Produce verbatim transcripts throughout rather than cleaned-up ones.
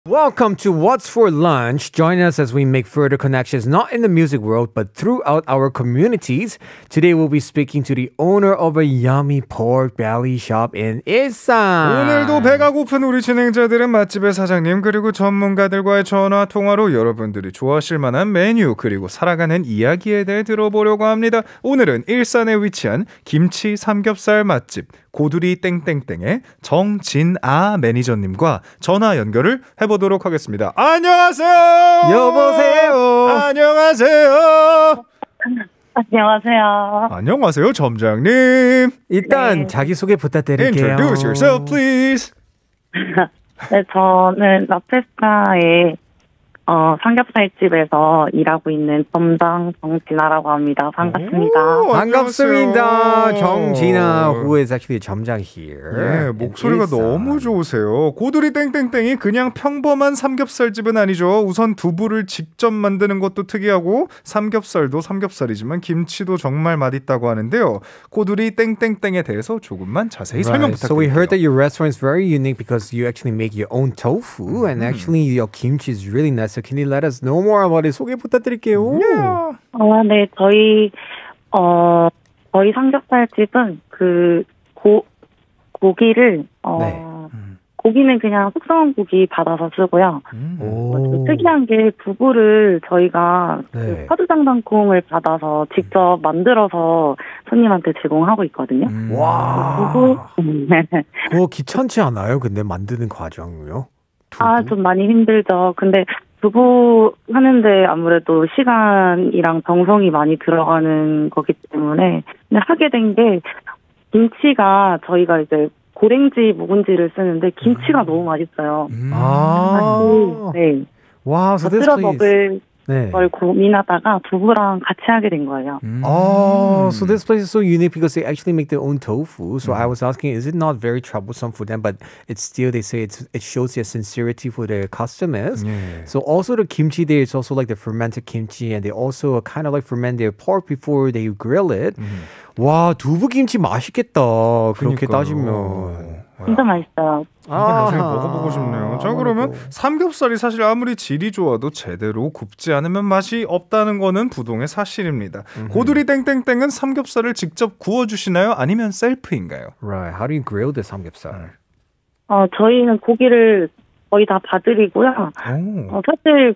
Welcome to What's for Lunch. Join us as we make further connections not in the music world but throughout our communities. Today we'll be speaking to the owner of a yummy pork belly shop in 일산. 오늘도 배가 고픈 우리 진행자들은 맛집의 사장님 그리고 전문가들과의 전화 통화로 여러분들이 좋아하실 만한 메뉴 그리고 살아가는 이야기에 대해 들어보려고 합니다. 오늘은 일산에 위치한 김치 삼겹살 맛집 고두리 땡땡땡의 정진아 매니저님과 전화 연결을 해보도록 하겠습니다. 안녕하세요. 여보세요. 안녕하세요. 안녕하세요. 안녕하세요, 점장님. 일단 네. 자기소개 부탁드릴게요. Introduce yourself, please. 네, 저는 라페스타의 어, 삼겹살집에서 일하고 있는 점장 정진아라고 합니다. 반갑습니다. 오, 반갑습니다. 안녕하세요. 정진아, who is actually the 점장 here. 예, 목소리가 일산. 너무 좋으세요. 고두리 땡땡땡이 그냥 평범한 삼겹살집은 아니죠. 우선 두부를 직접 만드는 것도 특이하고 삼겹살도 삼겹살이지만 김치도 정말 맛있다고 하는데요. 고두리 땡땡땡에 대해서 조금만 자세히 설명 Right. So we 부탁드릴게요. heard that your restaurant is very unique because you actually make your own tofu and actually your kimchi is really nice. So can you let us know more about it? 소개 부탁드릴게요. Yeah. 어, 네, 저희 어, 저희 삼겹살집은 그 고, 고기를 어, 네. 고기는 그냥 숙성한 고기 받아서 쓰고요. 음. 어, 좀 특이한 게 두부를 저희가 네. 그 파주장단콩을 받아서 직접 만들어서 손님한테 제공하고 있거든요. 음. 와. 두부 그거 귀찮지 않아요? 근데 만드는 과정이요? 아, 좀 많이 힘들죠. 근데 두부 하는데 아무래도 시간이랑 정성이 많이 들어가는 거기 때문에 근데 하게 된 게 김치가 저희가 이제 고랭지 묵은지를 쓰는데 김치가 너무 맛있어요. 음. 아. 네. Wow, so this 곁들여 place. 먹을 네. 걸 고민하다가 두부랑 같이 하게 된 거예요. 음. Oh, so this place is so unique because they actually make their own tofu. So I was asking, is it not very troublesome for them? But it's still, they say it's, it shows their sincerity for their customers. 예. So also the kimchi there is also like the fermented kimchi, and they also kind of like ferment their pork before they grill it. 와, 두부 김치 맛있겠다. 그렇게 그러니까요. 따지면. 진짜 맛있어요. 한번 나중에 먹어보고 싶네요. 자, 그러면 삼겹살이 사실 아무리 질이 좋아도 제대로 굽지 않으면 맛이 없다는 거는 부동의 사실입니다. 고두리 땡땡땡은 삼겹살을 직접 구워주시나요? 아니면 셀프인가요? Right. How do you grill the 삼겹살? 어, 저희는 고기를 거의 다 봐드리고요. 오. 어, 사실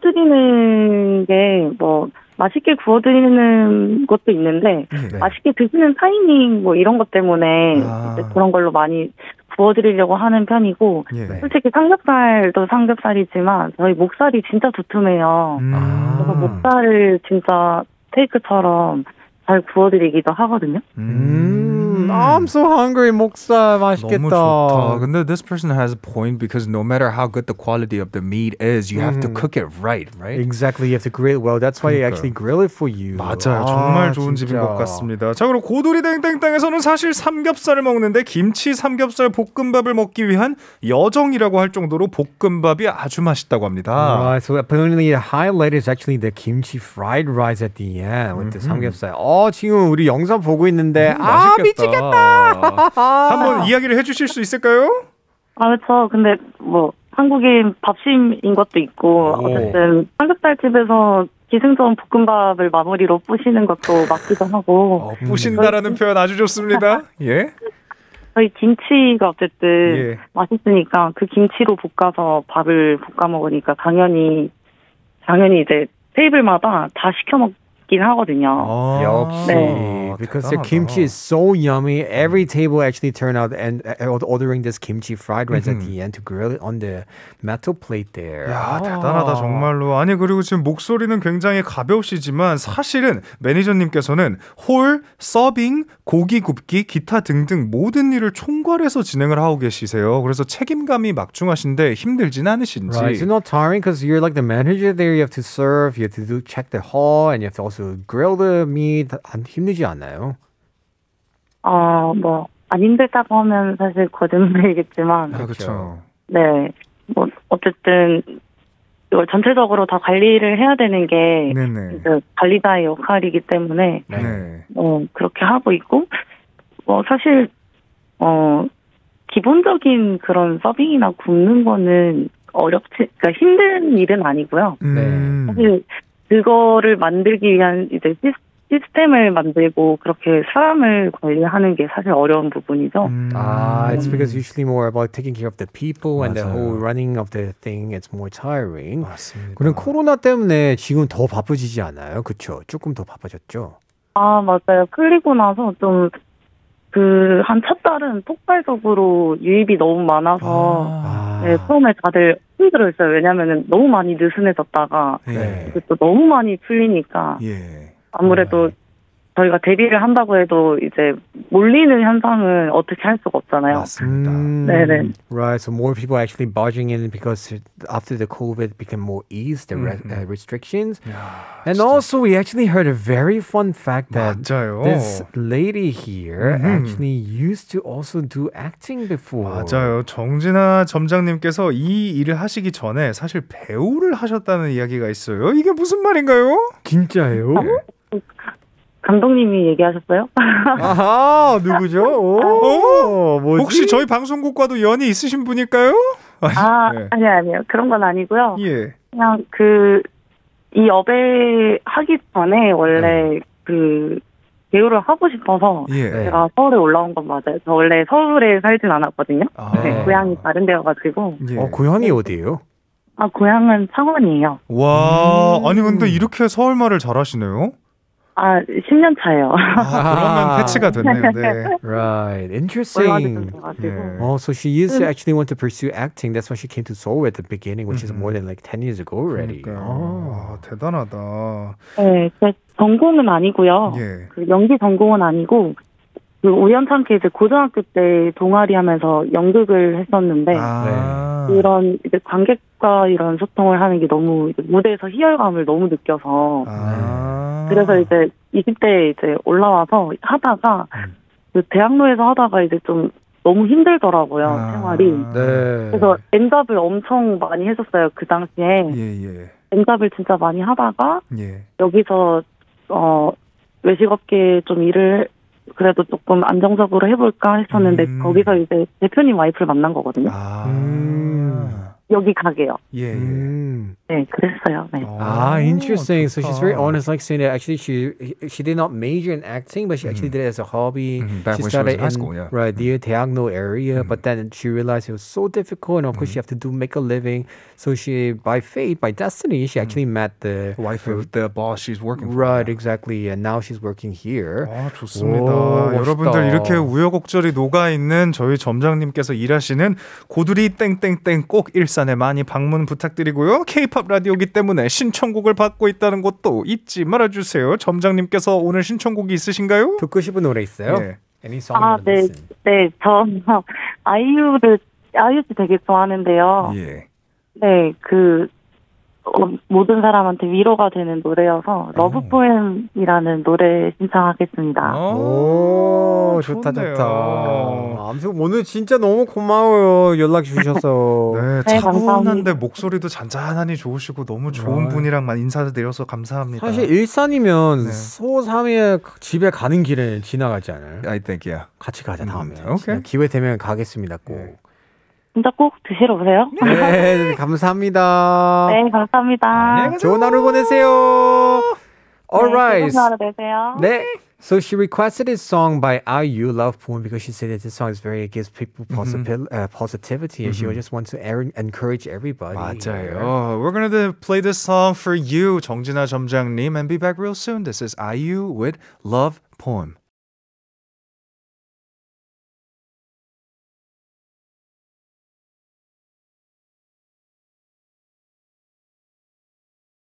구워드리는 게 뭐 맛있게 구워드리는 것도 있는데 네. 맛있게 드시는 타이밍 뭐 이런 것 때문에 아. 이제 그런 걸로 많이 구워드리려고 하는 편이고 예. 솔직히 삼겹살도 삼겹살이지만 저희 목살이 진짜 두툼해요. 음. 그래서 목살을 진짜 스테이크처럼 잘 구워드리기도 하거든요. 음, I'm so hungry. 목살 맛있겠다. 너무 좋다. 근데 this person has a point because no matter how good the quality of the meat is, you have to cook it right, right? Exactly. You have to grill it well. That's why they actually grill it for you. 맞아요. 아, 정말 좋은 진짜. 집인 것 같습니다. 자, 그럼 고두리 땡땡땡에서는 사실 삼겹살을 먹는데 김치 삼겹살 볶음밥을 먹기 위한 여정이라고 할 정도로 볶음밥이 아주 맛있다고 합니다. Right. So apparently the highlight is actually the kimchi fried rice at the end with the 삼겹살. 어, 지금 우리 영상 보고 있는데 아, 미치겠다. 한번 이야기를 해주실 수 있을까요? 아, 저 근데 뭐 한국인 밥심인 것도 있고 오. 어쨌든 삼겹살집에서 기승전 볶음밥을 마무리로 뿌시는 것도 맞기도 하고 어, 부신다라는 표현 아주 좋습니다. 예. 저희 김치가 어쨌든 예. 맛있으니까 그 김치로 볶아서 밥을 볶아 먹으니까 당연히 당연히 이제 테이블마다 다 시켜 먹긴 하거든요. 아, 역시. 네. Because the kimchi is so yummy. Every table actually turn out and uh, ordering this kimchi fried rice at the end to grill it on the metal plate there. 야, 대단하다 정말로. 아니, 그리고 지금 목소리는 굉장히 가벼우시지만 사실은 매니저님께서는 홀, 서빙, 고기 굽기, 기타 등등 모든 일을 총괄해서 진행을 하고 계시세요. 그래서 책임감이 막중하신데 힘들진 않으신지. Right. It's not tiring because you're like the manager there. You have to serve, you have to do check the hall, and you have to also grill the meat. 안 힘들지 않나요? 어, 뭐 안 힘들다고 하면 사실 거짓말이겠지만 아, 그렇죠. 네, 뭐 어쨌든 이걸 전체적으로 다 관리를 해야 되는 게 네네. 이제 관리자의 역할이기 때문에 네. 어, 그렇게 하고 있고 뭐 사실 어 기본적인 그런 서빙이나 굽는 거는 어렵지, 그러니까 힘든 일은 아니고요. 음. 사실 그거를 만들기 위한 이제 시스- 시스템을 만들고 그렇게 사람을 관리하는 게 사실 어려운 부분이죠. 음. Ah, it's because usually more about taking care of the people and the 맞아요. whole running of the thing. It's more tiring. 맞습니다. 그럼 코로나 때문에 지금 더 바쁘지지 않아요? 그렇죠? 조금 더 바빠졌죠? 아, 맞아요. 풀리고 나서 좀 그 한 첫 달은 폭발적으로 유입이 너무 많아서 아. 네, 처음에 다들 힘들어했어요. 왜냐면은 너무 많이 느슨해졌다가 예. 이제 또 너무 많이 풀리니까 예. 아무래도 저희가 데뷔를 한다고 해도 이제 몰리는 현상은 어떻게 할 수가 없잖아요. 맞습니다. Mm, 네네. right. So more people actually barging in because it- after the COVID became more eased, the re- Mhm. uh, restrictions. 야, And 진짜. also we actually heard a very fun fact that 맞아요. this lady here Mhm. actually used to also do acting before. 맞아요. 정진아 점장님께서 이 일을 하시기 전에 사실 배우를 하셨다는 이야기가 있어요. 이게 무슨 말인가요? 진짜요? 감독님이 얘기하셨어요? 아하, 누구죠? 오, 어? 뭐지? 혹시 저희 방송국과도 연이 있으신 분일까요? 아, 네. 아니, 아니요. 그런 건 아니고요. 예. 그냥 그, 이 업에 하기 전에 원래 그, 배우를 하고 싶어서 예. 네. 제가 서울에 올라온 건 맞아요. 저 원래 서울에 살진 않았거든요. 아. 네, 고향이 다른 데여가지고. 예. 어, 고향이 어디예요? 아, 고향은 창원이에요. 와, 음. 아니 근데 이렇게 서울말을 잘하시네요. 아, 십 년 차예요. 아, 그러면 패치가 됐네요. 네. Right. 얼마 Interesting. 전에 가지고. 예. Oh, so she used to actually want to pursue acting. That's why she came to Seoul at the beginning, which is more than like ten years ago already. 그러니까요. Oh. 아, 대단하다. 네, 제 전공은 아니고요. 예. 그 연기 전공은 아니고 그 우연찮게 이제 고등학교 때 동아리 하면서 연극을 했었는데 아. 그런 이제 관객과 이런 소통을 하는 게 너무 이제 무대에서 희열감을 너무 느껴서 아. 그래서 이제 이십 대에 이제 올라와서 하다가 음. 그 대학로에서 하다가 이제 좀 너무 힘들더라고요 아. 생활이. 네. 그래서 엔잡을 엄청 많이 했었어요 그 당시에. 예, 예. 엔잡을 진짜 많이 하다가 예. 여기서 어 외식업계 좀 일을 그래도 조금 안정적으로 해볼까 했었는데 음. 거기서 이제 대표님 와이프를 만난 거거든요. 아. 음. 여기 가게요. 예, 예. Mm. 네, 그랬어요. 네. Ah, interesting. So she's very 좋다. honest, like saying that actually she she did not major in acting, but she actually did it as a hobby. Mhm, back she when she was started in high in school, yeah. right the Daegno area, but then she realized it was so difficult, and of course she have to do make a living. So she, by fate, by destiny, she actually met the wife of the boss she's working for. right exactly, and now she's working here. 아, 좋습니다. 오, 여러분들 멋있다. 이렇게 우여곡절이 녹아있는 저희 점장님께서 일하시는 고두리 땡땡땡 꼭 일산에 많이 방문 부탁드리고요. K-팝 라디오기 때문에 신청곡을 받고 있다는 것도 잊지 말아주세요. 점장님께서 오늘 신청곡이 있으신가요? 듣고 싶은 노래 있어요? 예. Any song 아, you wanna 네, listen? 네, 저 아이유를 아이유 씨 되게 좋아하는데요. 예. 네, 그 어, 모든 사람한테 위로가 되는 노래여서 러브 포엠이라는 노래 신청하겠습니다. 오, 좋다, 좋네요. 좋다. 아무튼 오늘 진짜 너무 고마워요. 연락 주셔서. 네, 네, 차분한데 감사합니다. 목소리도 잔잔하니 좋으시고 너무 좋은 네. 분이랑 인사드려서 감사합니다. 사실 일산이면 네. 소 삼 일 집에 가는 길에 지나가지 않아요? I think, yeah. 같이 가자, 다음에. 음, 오케이. 진짜 기회 되면 가겠습니다, 꼭. 네. 진짜 꼭 드시러 오세요. 네, 감사합니다. 네, 감사합니다. 좋은 하루 보내세요. 네, Alright. 좋은 하루 되세요. 네. So she requested this song by I U Love Poem because she said that this song is very, it gives people positiv- uh, positivity and she just wants to er- encourage everybody. 맞아요. We're going to play this song for you, 정진아 점장님, and be back real soon. This is I U with Love Poem.